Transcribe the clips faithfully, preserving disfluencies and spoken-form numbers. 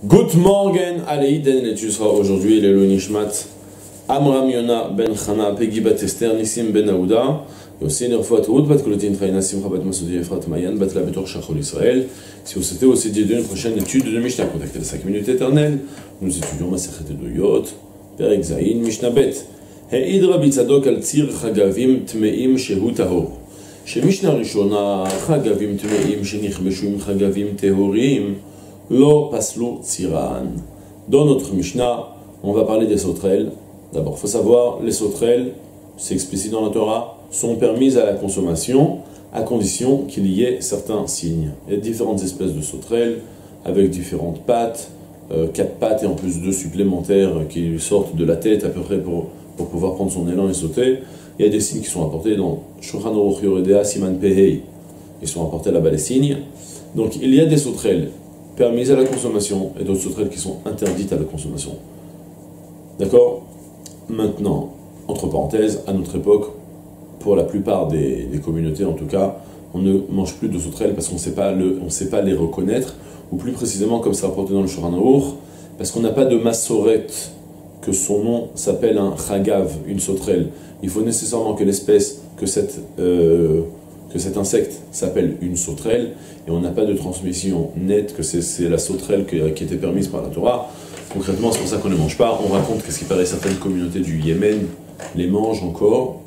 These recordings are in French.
Good morning, Aleiden, et tu seras aujourd'hui le Nishmat Amram Yona ben Chana, Peggy bat Esther, Nissim ben Aouda, et aussi Nerfouat Oud, Bat Kolotin Traina, Simcha bat Masoudi Efrat Mayan, Bat la Betor Shachol Israël. Si vous souhaitez aussi d'une prochaine étude de Mishnah, contactez les cinq minutes éternelles. Nous étudions Masechet de Yot, Perek Zayin, Mishnah Bet. He'id Rabbi Tzadok al Tzir Chagavim Tmeim Shehu Tahor. שמשנה ראשונה, חגבים טמאים שנכבשו עם חגבים טהורים, לא פסלו צירן. Dans notre Mishnah, on va parler des sauterelles. D'abord, il faut savoir, les sauterelles, c'est explicite dans la Torah, sont permises à la consommation à condition qu'il y ait certains signes. Il y a différentes espèces de sauterelles avec différentes pattes, euh, quatre pattes et en plus deux supplémentaires qui lui sortent de la tête à peu près pour, pour pouvoir prendre son élan et sauter. Il y a des signes qui sont apportés dans Shulchan Aruch Yoredea Siman Pehei. Ils sont apportés là-bas les signes. Donc il y a des sauterelles permises à la consommation et d'autres sauterelles qui sont interdites à la consommation. D'accord? Maintenant, entre parenthèses, à notre époque, pour la plupart des, des communautés en tout cas, on ne mange plus de sauterelles parce qu'on ne sait pas le, on sait pas les reconnaître, ou plus précisément comme c'est rapporté dans le Shulchan Aruch, parce qu'on n'a pas de massoret que son nom s'appelle un chagav, une sauterelle. Il faut nécessairement que l'espèce, que, cette, euh, que cet insecte s'appelle une sauterelle, et on n'a pas de transmission nette que c'est la sauterelle qui, qui était permise par la Torah. Concrètement, c'est pour ça qu'on ne les mange pas. On raconte qu'est-ce qui paraît certaines communautés du Yémen les mangent encore.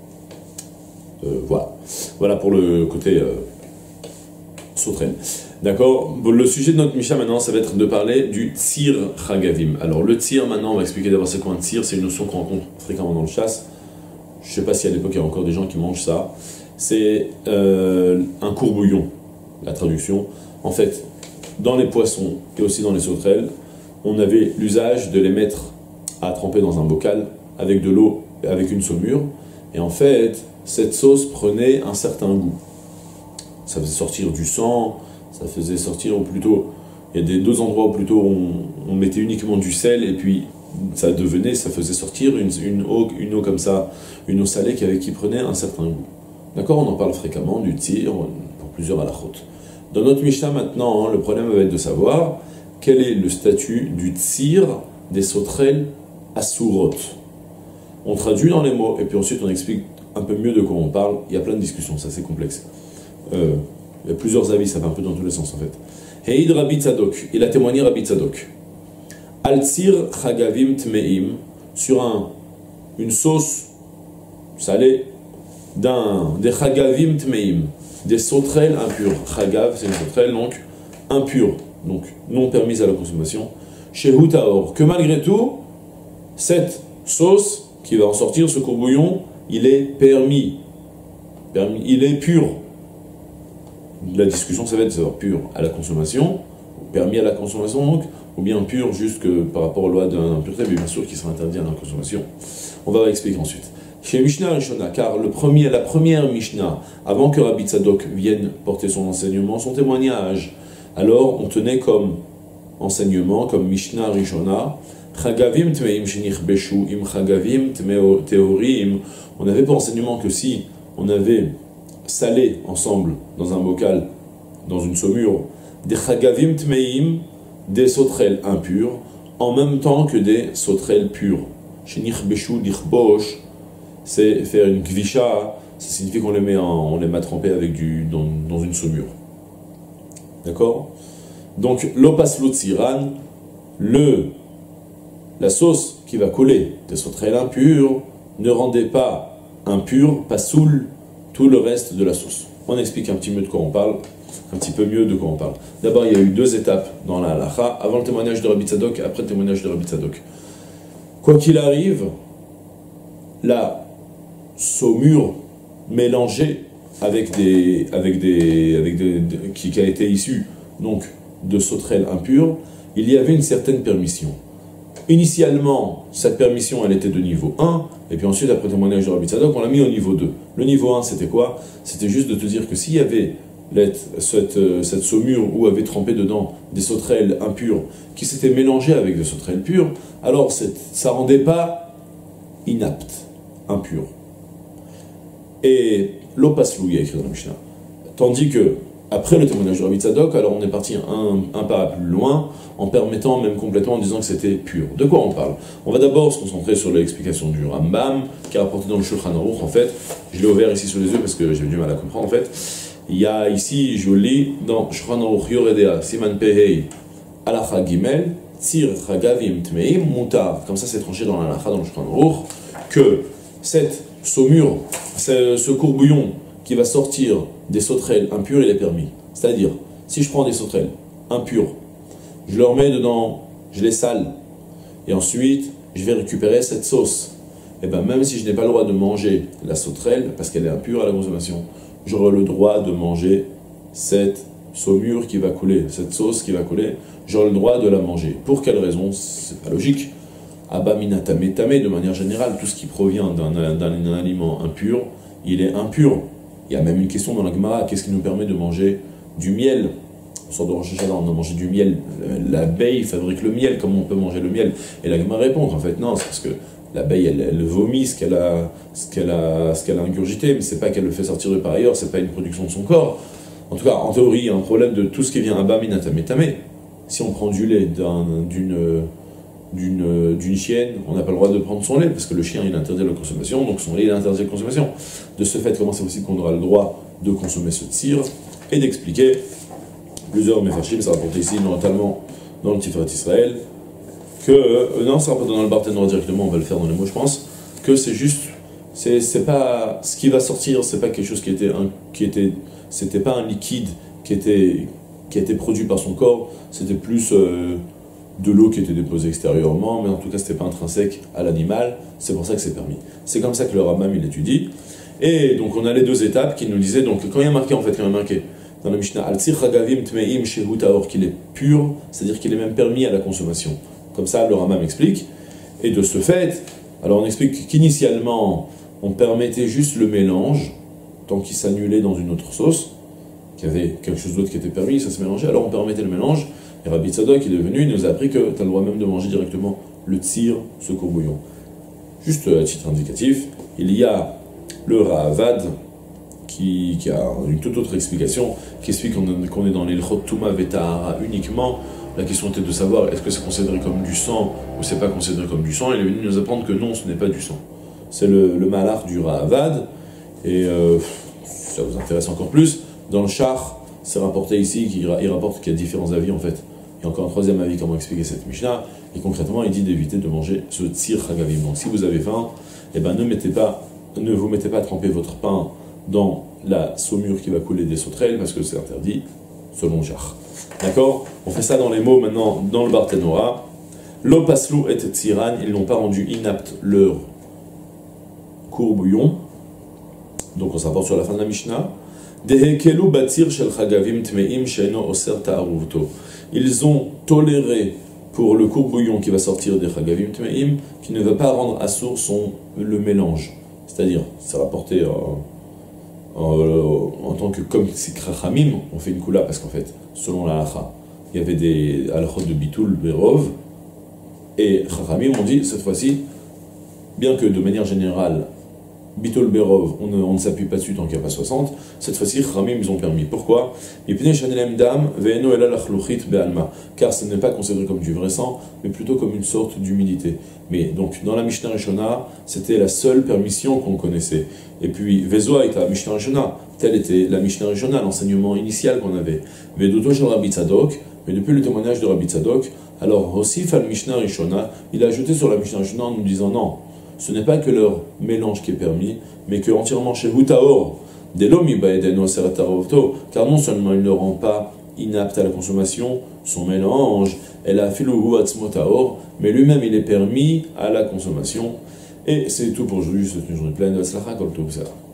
Euh, voilà. Voilà pour le côté euh, sauterelle. D'accord. Bon, le sujet de notre Mishnah maintenant, ça va être de parler du tzir chagavim. Alors le tzir, maintenant, on va expliquer d'abord c'est quoi un tzir. C'est une notion qu'on rencontre fréquemment dans le chasse. Je ne sais pas si à l'époque il y a encore des gens qui mangent ça. C'est euh, un courbouillon, la traduction. En fait, dans les poissons et aussi dans les sauterelles, on avait l'usage de les mettre à tremper dans un bocal avec de l'eau, avec une saumure. Et en fait, cette sauce prenait un certain goût. Ça faisait sortir du sang, ça faisait sortir, ou plutôt, il y a des deux endroits où plutôt on, on mettait uniquement du sel et puis ça devenait, ça faisait sortir une, une, eau, une eau comme ça, une eau salée qui, avait, qui prenait un certain goût. D'accord, on en parle fréquemment du tzir pour plusieurs halachot. Dans notre Mishnah maintenant, hein, le problème va être de savoir quel est le statut du tzir des sauterelles asurot. On traduit dans les mots et puis ensuite on explique un peu mieux de quoi on parle. Il y a plein de discussions, c'est assez complexe. Euh, il y a plusieurs avis, ça va un peu dans tous les sens en fait. Heid Rabbi Tzadok, il a témoigné Rabbi Tzadok. Al-Tzir Chagavim Tmeim, sur un, une sauce salée d'un, des Chagavim Tmeim, des sauterelles impures. Chagav, c'est une sauterelle donc impure, donc non permise à la consommation. Chez Hutaor, que malgré tout, cette sauce qui va en sortir, ce courbouillon, il est permis. permis il est pur. La discussion, ça va être de savoir pur à la consommation, permis à la consommation donc, ou bien pur juste que par rapport aux lois d'impureté, mais bien sûr qui sera interdit à la consommation. On va expliquer ensuite. Chez Mishnah Rishona, car le premier, la première Mishnah, avant que Rabbi Tzadok vienne porter son enseignement, son témoignage, alors on tenait comme enseignement, comme Mishnah Rishona, Chagavim tmeim shenichbeshu im chagavim teorim. On avait pour enseignement que si on avait salé ensemble dans un bocal, dans une saumure, des chagavim tmeim, des sauterelles impures, en même temps que des sauterelles pures. Shenichbeshu lichbosh, c'est faire une kvisha, ça signifie qu'on les met, en, on les met trempés avec du, dans, dans une saumure. D'accord? Donc, l'opaslo tsiran, le, la sauce qui va couler des sauterelles impures, ne rendait pas impur, pas soul, tout le reste de la sauce. On explique un petit peu de quoi on parle, un petit peu mieux de quoi on parle. D'abord, il y a eu deux étapes dans la halacha, avant le témoignage de Rabbi Tzadok et après le témoignage de Rabbi Tzadok. Quoi qu'il arrive, la saumure mélangée avec des, avec des, avec des, de, qui, qui a été issue donc de sauterelles impures, il y avait une certaine permission. Initialement, cette permission, elle était de niveau un, et puis ensuite, après le témoignage de Rabbi Tzadok, on l'a mis au niveau deux. Le niveau un, c'était quoi? C'était juste de te dire que s'il y avait cette, cette saumure où avait trempé dedans des sauterelles impures qui s'étaient mélangées avec des sauterelles pures, alors ça ne rendait pas inapte, impur. Et l'opaslou, il y a écrit dans la Mishnah. Tandis que après le témoignage de Rabbi Tzadok, alors on est parti un, un pas plus loin, en permettant même complètement, en disant que c'était pur. De quoi on parle? On va d'abord se concentrer sur l'explication du Rambam, qui est rapporté dans le Shulchan Aruch, en fait. Je l'ai ouvert ici sous les yeux parce que j'ai du mal à comprendre, en fait. Il y a ici, je lis, dans Shulchan Aruch Yoredea, Siman Pehei, Alacha Gimel, Tzir Chagavim Tmeim, Mutar. Comme ça, c'est tranché dans l'Alacha, dans le Shulchan Aruch, que cette saumure, ce, ce courbouillon qui va sortir des sauterelles impures, il est permis. C'est-à-dire, si je prends des sauterelles impures, je leur mets dedans, je les sale, et ensuite, je vais récupérer cette sauce. Et bien, même si je n'ai pas le droit de manger la sauterelle, parce qu'elle est impure à la consommation, j'aurai le droit de manger cette saumure qui va couler, cette sauce qui va couler, j'aurai le droit de la manger. Pour quelle raison? C'est pas logique. Abba minatame tame, de manière générale, tout ce qui provient d'un aliment impur, il est impur. Il y a même une question dans la Gemara, qu'est-ce qui nous permet de manger du miel? On sort de Rosh Hashanah, on a mangé du miel. L'abeille fabrique le miel, comment on peut manger le miel? Et la Gemara répond qu'en fait non, c'est parce que l'abeille, elle, elle vomit ce qu'elle a, ce qu'elle a, ce qu'elle a ingurgité, mais c'est pas qu'elle le fait sortir de par ailleurs, c'est pas une production de son corps. En tout cas, en théorie, il y a un problème de tout ce qui vient à bas minatame tame. Si on prend du lait d'une d'une d'une chienne, on n'a pas le droit de prendre son lait, parce que le chien il interdit la consommation, donc son lait il interdit la consommation. De ce fait, comment c'est possible qu'on aura le droit de consommer ce tzir? Et d'expliquer plusieurs mefarshim, ça rapporte ici, notamment dans le Tiferet Israël, que, euh, non, ça rapporte dans le Barthénora directement, on va le faire dans les mots, je pense, que c'est juste, c'est, c'est pas, ce qui va sortir, c'est pas quelque chose qui était, un, qui était, c'était pas un liquide qui était, qui a été produit par son corps, c'était plus euh, de l'eau qui était déposée extérieurement, mais en tout cas, c'était pas intrinsèque à l'animal, c'est pour ça que c'est permis. C'est comme ça que le Rambam, il étudie. Et donc, on a les deux étapes qui nous disaient, donc, quand il y a marqué, en fait, quand il y a marqué, dans la Mishnah, Al-Tzir Chagavim Tmeim Shehu Taor, qu'il est pur, c'est-à-dire qu'il est même permis à la consommation. Comme ça, le Rambam explique. Et de ce fait, alors on explique qu'initialement, on permettait juste le mélange, tant qu'il s'annulait dans une autre sauce, qu'il y avait quelque chose d'autre qui était permis, ça se mélangeait, alors on permettait le mélange. Et Rabbi Tzadok est devenu, il nous a appris que tu as le droit même de manger directement le tzir, ce courbouillon. Juste à titre indicatif, il y a le Ra'avad, qui, qui a une toute autre explication, qui explique qu'on, qu'on est dans l'Ilchot Touma Vetahara uniquement. La question était de savoir est-ce que c'est considéré comme du sang ou c'est pas considéré comme du sang. Il est venu nous apprendre que non, ce n'est pas du sang. C'est le, le malach du Ra'avad. Et euh, ça vous intéresse encore plus. Dans le Char, c'est rapporté ici, qu'il, il rapporte qu'il y a différents avis en fait. Il y a encore un troisième avis, comment expliquer cette Mishnah. Et concrètement, il dit d'éviter de manger ce tzir chagavim. Donc si vous avez faim, eh ben, ne, mettez pas, ne vous mettez pas à tremper votre pain dans la saumure qui va couler des sauterelles, parce que c'est interdit, selon Jar. D'accord? On fait ça dans les mots maintenant, dans le Barthénora. Lo paslou et tziran, ils n'ont pas rendu inapte leur courbouillon. Donc on s'apporte sur la fin de la Mishnah. Dehekelu batir shel chagavim tmeim sheino oser ta'aruvto. Ils ont toléré pour le courbouillon qui va sortir des chagavim tmeim, qui ne va pas rendre assour son le mélange. C'est-à-dire, c'est rapporté en, en, en tant que comme c'est krachamim, on fait une kula parce qu'en fait, selon la halacha, il y avait des halachot de bitul berov, et krachamim ont dit cette fois-ci, bien que de manière générale, Bitol Berov, on ne, on ne s'appuie pas dessus tant qu'il n'y a pas soixante. Cette fois-ci, Khamim, ils ont permis. Pourquoi? Car ce n'est pas considéré comme du vrai sang, mais plutôt comme une sorte d'humidité. Mais donc, dans la Mishnah Rishona, c'était la seule permission qu'on connaissait. Et puis, Vezoa est la Mishnah Rishona. Telle était la Mishnah Rishona, l'enseignement initial qu'on avait. Vedoto shel Rabbi Tzadok, mais depuis le témoignage de Rabbi Tzadok, alors, Hosif al Mishnah Rishona, il a ajouté sur la Mishnah Rishona en nous disant non. Ce n'est pas que leur mélange qui est permis, mais que entièrement chez Hutaor, car non seulement il ne rend pas inapte à la consommation son mélange, mais lui-même il est permis à la consommation. Et c'est tout pour aujourd'hui, c'est une journée pleine de Hatzlacha, Kol Tov.